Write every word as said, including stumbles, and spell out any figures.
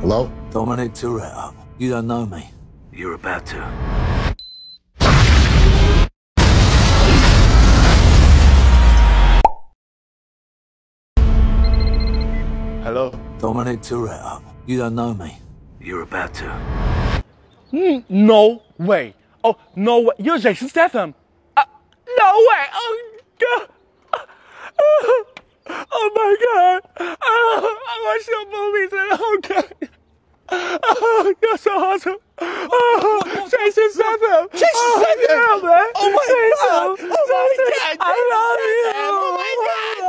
Hello? Dominic Toretto. You don't know me. You're about to. Hello? Dominic Toretto. You don't know me. You're about to. Mm, no way. Oh, no way. You're Jason Statham. Uh, no way. Oh, God. Oh, my God. Oh, I watch your movies and oh, God. Oh, you're so awesome. Oh, Jason Statham. Jason oh, Statham. Yeah, man. Oh, my Jason. God. Oh, my God. I love you. Oh, my God.